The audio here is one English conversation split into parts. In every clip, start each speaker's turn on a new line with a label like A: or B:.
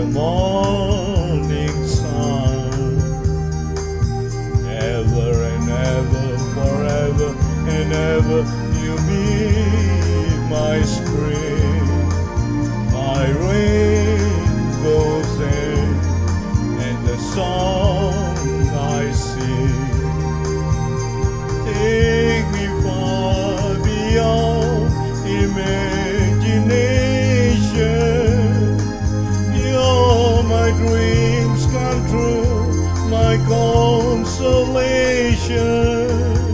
A: the morning sun. Ever and ever, forever and ever, you be my spring, my rainbow's end, and the song I sing. Take me far beyond imagination. You're my dreams come true, my consolation.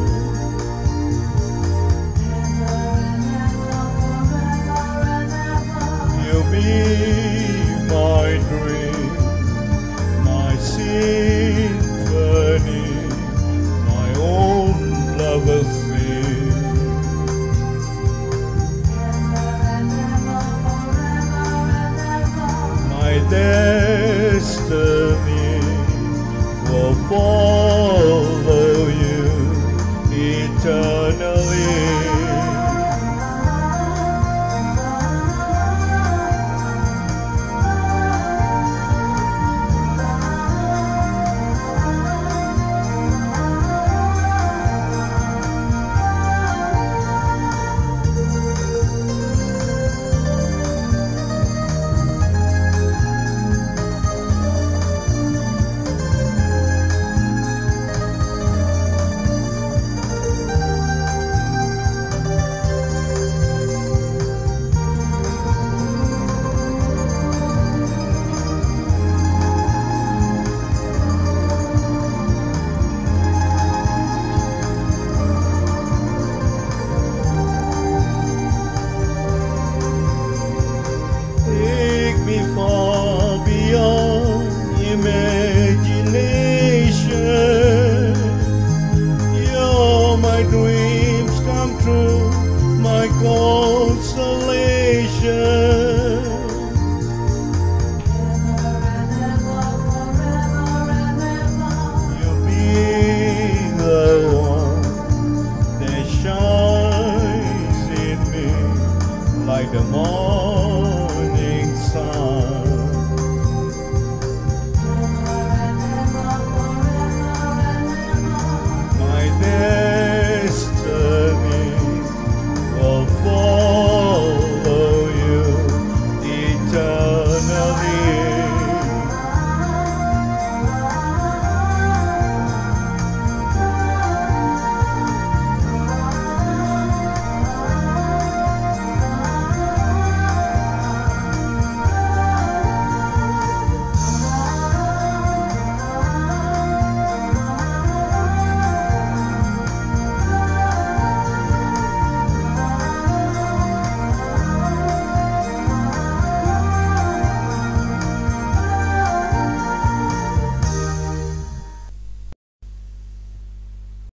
A: You'll be my dream, my symphony, my own lover's theme. My destiny will follow you eternally.